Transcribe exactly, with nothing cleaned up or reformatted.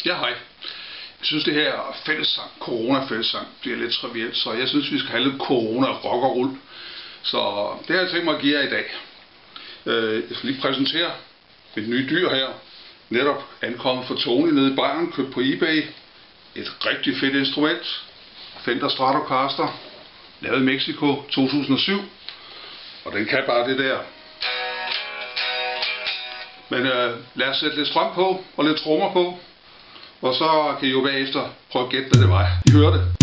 Ja, hej. Jeg synes, det her fællessang, corona-fællessang, bliver lidt trivielt, så jeg synes, vi skal have lidt corona-rock og rull. Så det har jeg tænkt mig at give jer i dag. Jeg skal lige præsentere mit nye dyr her. Netop ankommet fra Tony nede i Bayern, købt på eBay. Et rigtig fedt instrument. Fender Stratocaster, lavet i Mexico to tusind og syv. Og den kan bare det der. Men øh, lad os sætte lidt strøm på og lidt trommer på. Og så kan I jo bagefter prøve at gætte, hvad det var. I hører det.